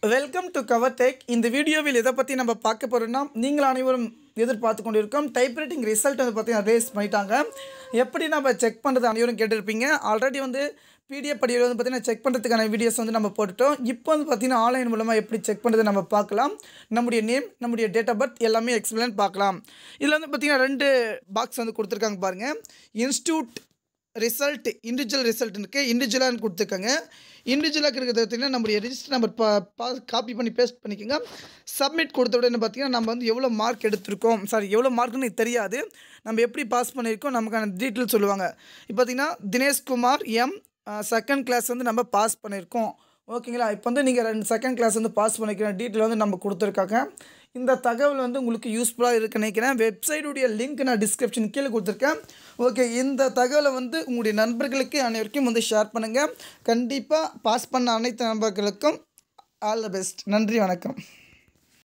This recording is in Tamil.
Welcome to cover tech. இந்த வீடியோவில் எதை பற்றி நம்ம பார்க்க போகிறோம்னா, நீங்கள் அனைவரும் எதிர்பார்த்து கொண்டிருக்கோம் டைப்ரைட்டிங் ரிசல்ட் வந்து பார்த்தீங்கன்னா ரிலீஸ் பண்ணிட்டாங்க. எப்படி நம்ம செக் பண்ணுறது அனைவரும் கேட்டிருப்பீங்க. ஆல்ரெடி வந்து பிடிஎஃப் படிவில் வந்து பார்த்தீங்கன்னா செக் பண்ணுறதுக்கான வீடியோஸ் வந்து நம்ம போட்டுட்டோம். இப்போ வந்து பார்த்தீங்கன்னா ஆன்லைன் மூலமாக எப்படி செக் பண்ணுறது நம்ம பார்க்கலாம். நம்முடைய நேம், நம்முடைய டேட் ஆஃப் பர்த் எல்லாமே எக்ஸ்பிளைன் பார்க்கலாம். இதில் வந்து பார்த்தீங்கன்னா 2 பாக்ஸ் வந்து கொடுத்துருக்காங்க பாருங்கள். இன்ஸ்டியூட் ரிசல்ட், இண்டிவிஜுவல் ரிசல்ட் இருக்குது, இண்டிவிஜுவலாக கொடுத்துருக்காங்க. இண்டிவிஜுவலாக இருக்கிறது பார்த்திங்கன்னா நம்முடைய ரிஜிஸ்டர் நம்பர் காப்பி பண்ணி பேஸ்ட் பண்ணிக்கோங்க. சப்மிட் கொடுத்த உடனே பார்த்திங்கன்னா நம்ம வந்து எவ்வளோ மார்க் எடுத்திருக்கோம், எவ்வளோ மார்க்குன்னு தெரியாது, நம்ம எப்படி பாஸ் பண்ணியிருக்கோம் நமக்கான டீட்டெயில் சொல்லுவாங்க. இப்போ பார்த்திங்கன்னா தினேஷ்குமார் எம் செகண்ட் கிளாஸ் வந்து நம்ம பாஸ் பண்ணியிருக்கோம். ஓகேங்களா. இப்போ வந்து நீங்கள் செகண்ட் கிளாஸ் வந்து பாஸ் பண்ணிக்கிற டீட்டெயில் வந்து நம்ம கொடுத்துருக்காங்க. இந்த தகவல் வந்து உங்களுக்கு யூஸ்ஃபுல்லாக இருக்குன்னு நினைக்கிறேன். வெப்சைட்டுடைய லிங்க் நான் டிஸ்கிரிப்ஷன் கீழே கொடுத்துருக்கேன். ஓகே, இந்த தகவலை வந்து உங்களுடைய நண்பர்களுக்கு அனைவருக்கும் வந்து ஷேர் பண்ணுங்கள். கண்டிப்பாக பாஸ் பண்ண அனைத்து நண்பர்களுக்கும் ஆல் த பெஸ்ட். நன்றி, வணக்கம்.